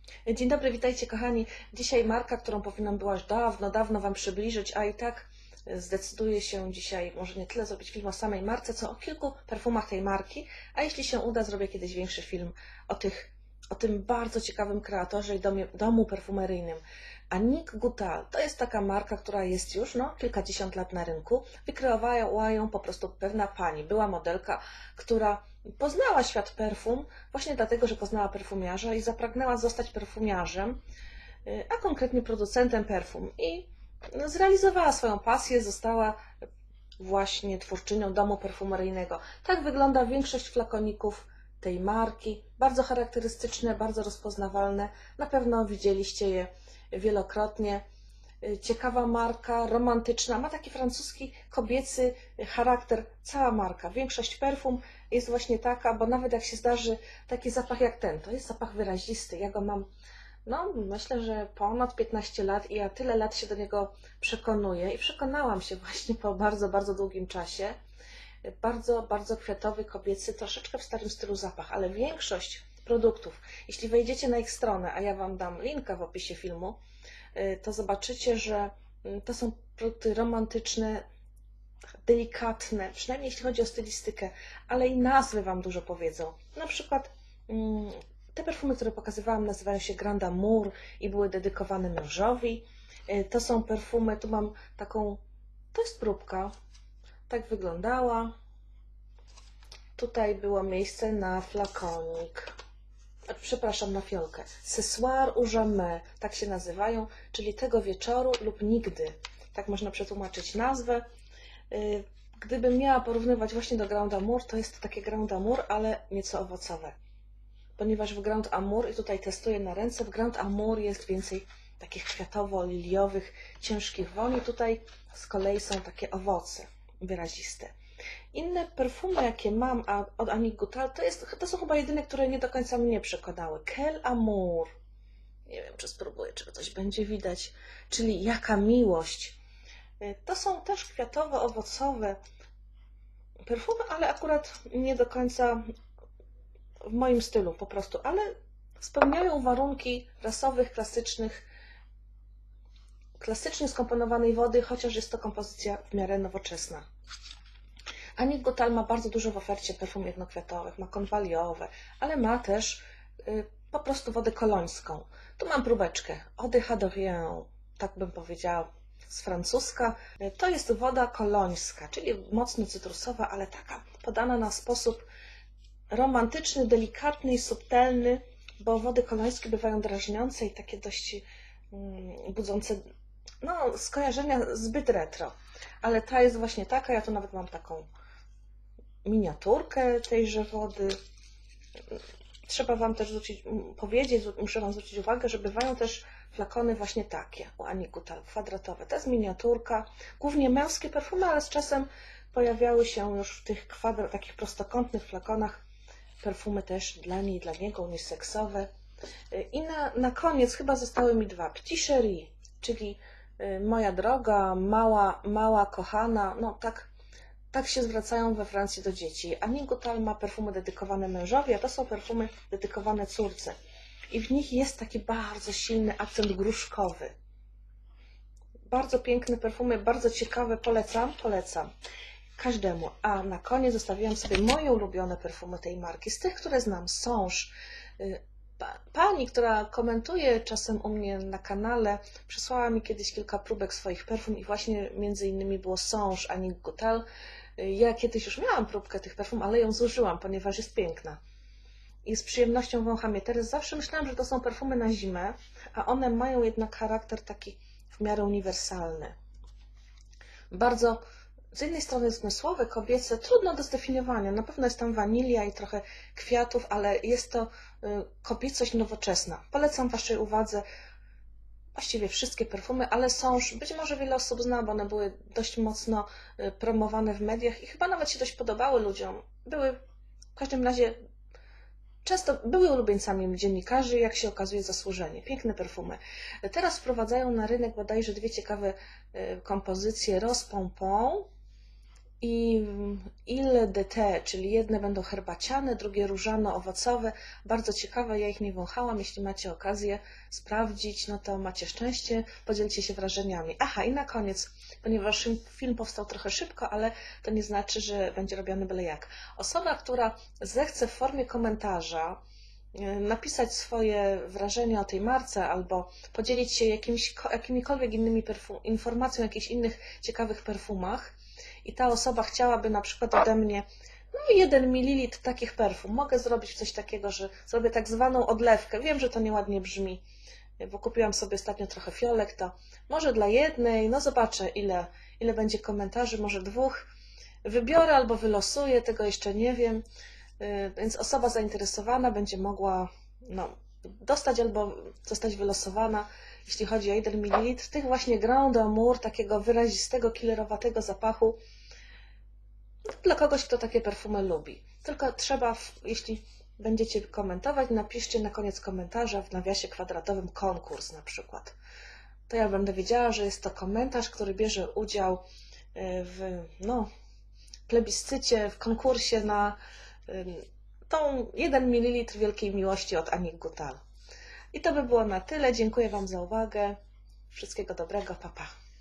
Dzień dobry, witajcie kochani. Dzisiaj marka, którą powinnam była już dawno Wam przybliżyć, a i tak zdecyduję się dzisiaj może nie tyle zrobić film o samej marce, co o kilku perfumach tej marki, a jeśli się uda, zrobię kiedyś większy film o tym bardzo ciekawym kreatorze i domu perfumeryjnym. Annick Goutal to jest taka marka, która jest już kilkadziesiąt lat na rynku. Wykreowała ją po prostu pewna pani, była modelka, która poznała świat perfum właśnie dlatego, że poznała perfumiarza i zapragnęła zostać perfumiarzem, a konkretnie producentem perfum. I zrealizowała swoją pasję, została właśnie twórczynią domu perfumeryjnego. Tak wygląda większość flakoników tej marki. Bardzo charakterystyczne, bardzo rozpoznawalne. Na pewno widzieliście je wielokrotnie. Ciekawa marka, romantyczna, ma taki francuski, kobiecy charakter, cała marka. Większość perfum jest właśnie taka, bo nawet jak się zdarzy taki zapach jak ten, to jest zapach wyrazisty. Ja go mam, myślę, że ponad 15 lat i ja tyle lat się do niego przekonuję i przekonałam się właśnie po bardzo długim czasie. Bardzo kwiatowy, kobiecy, troszeczkę w starym stylu zapach, ale większość produktów, jeśli wejdziecie na ich stronę, a ja Wam dam linka w opisie filmu, to zobaczycie, że to są produkty romantyczne, delikatne, przynajmniej jeśli chodzi o stylistykę, ale i nazwy Wam dużo powiedzą. Na przykład te perfumy, które pokazywałam, nazywają się Grand Amour i były dedykowane mężowi. To są perfumy, tu mam taką, to jest próbka, tak wyglądała. Tutaj było miejsce na flakonik. Przepraszam, na fiolkę. Ce soir ou jamais, tak się nazywają, czyli tego wieczoru lub nigdy. Tak można przetłumaczyć nazwę. Gdybym miała porównywać właśnie do Grand Amour, to jest to takie Grand Amour, ale nieco owocowe. Ponieważ w Grand Amour, i tutaj testuję na ręce, w Grand Amour jest więcej takich kwiatowo-liliowych, ciężkich woni. Tutaj z kolei są takie owoce wyraziste. Inne perfumy, jakie mam od Annick Goutal, to są chyba jedyne, które nie do końca mnie przekonały. Quel Amour. Nie wiem, czy spróbuję, czy coś będzie widać. Czyli jaka miłość. To są też kwiatowo-owocowe perfumy, ale akurat nie do końca w moim stylu po prostu, ale spełniają warunki rasowych, klasycznie skomponowanej wody, chociaż jest to kompozycja w miarę nowoczesna. Annick Goutal ma bardzo dużo w ofercie perfum jednokwiatowych, ma konwaliowe, ale ma też po prostu wodę kolońską. Tu mam próbeczkę Eau de Hanovien, tak bym powiedziała z francuska. To jest woda kolońska, czyli mocno cytrusowa, ale taka podana na sposób romantyczny, delikatny i subtelny, bo wody kolońskie bywają drażniące i takie dość budzące skojarzenia zbyt retro. Ale ta jest właśnie taka, ja tu nawet mam taką miniaturkę tejże wody. Trzeba Wam też powiedzieć, muszę Wam zwrócić uwagę, że bywają też flakony właśnie takie u Annick Goutal, kwadratowe. To jest miniaturka, głównie męskie perfumy, ale z czasem pojawiały się już w tych takich prostokątnych flakonach perfumy też dla niej, dla niego, uniseksowe. I na koniec chyba zostały mi dwa. Petit Chéri, czyli moja droga, mała kochana, tak się zwracają we Francji do dzieci. Annick Goutal ma perfumy dedykowane mężowi, a to są perfumy dedykowane córce. I w nich jest taki bardzo silny akcent gruszkowy. Bardzo piękne perfumy, bardzo ciekawe, polecam każdemu. A na koniec zostawiłam sobie moje ulubione perfumy tej marki, z tych, które znam. Songe. Pani, która komentuje czasem u mnie na kanale, przysłała mi kiedyś kilka próbek swoich perfum i właśnie między innymi było Songe Annick Goutal. Ja kiedyś już miałam próbkę tych perfum, ale ją zużyłam, ponieważ jest piękna. I z przyjemnością wącham je teraz. Zawsze myślałam, że to są perfumy na zimę, a one mają jednak charakter taki w miarę uniwersalny. Bardzo z jednej strony zmysłowe, kobiece, trudno do zdefiniowania. Na pewno jest tam wanilia i trochę kwiatów, ale jest to kobiecość nowoczesna. Polecam Waszej uwadze właściwie wszystkie perfumy, ale Songe, być może wiele osób zna, bo one były dość mocno promowane w mediach i chyba nawet się dość podobały ludziom. Były w każdym razie często były ulubieńcami dziennikarzy, jak się okazuje zasłużenie. Piękne perfumy. Teraz wprowadzają na rynek bodajże dwie ciekawe kompozycje Rose Pompon i Ile de Thé, czyli jedne będą herbaciane, drugie różano-owocowe. Bardzo ciekawe, ja ich nie wąchałam. Jeśli macie okazję sprawdzić, no to macie szczęście, podzielcie się wrażeniami. Aha, i na koniec, ponieważ film powstał trochę szybko, ale to nie znaczy, że będzie robiony byle jak. Osoba, która zechce w formie komentarza napisać swoje wrażenia o tej marce albo podzielić się jakimikolwiek innymi informacjami o jakichś innych ciekawych perfumach i ta osoba chciałaby na przykład ode mnie 1 ml takich perfum. Mogę zrobić coś takiego, że zrobię tak zwaną odlewkę. Wiem, że to nieładnie brzmi, bo kupiłam sobie ostatnio trochę fiolek, to może dla jednej, no zobaczę ile będzie komentarzy, może 2. Wybiorę albo wylosuję, tego jeszcze nie wiem. Więc osoba zainteresowana będzie mogła dostać albo zostać wylosowana, jeśli chodzi o 1 ml tych właśnie Grand d'Amour, takiego wyrazistego, killerowatego zapachu, dla kogoś, kto takie perfumy lubi. Tylko trzeba, jeśli będziecie komentować, napiszcie na koniec komentarza w nawiasie kwadratowym konkurs na przykład. To ja będę wiedziała, że jest to komentarz, który bierze udział w plebiscycie, w konkursie na tą 1 ml wielkiej miłości od Annick Goutal. I to by było na tyle. Dziękuję Wam za uwagę. Wszystkiego dobrego. Pa, pa.